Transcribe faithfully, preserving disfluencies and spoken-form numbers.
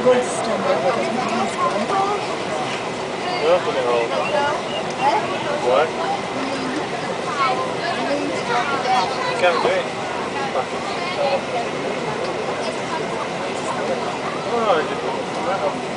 going to stand up because my knee's gone. What in the hole? What? You can't do it. Oh, I just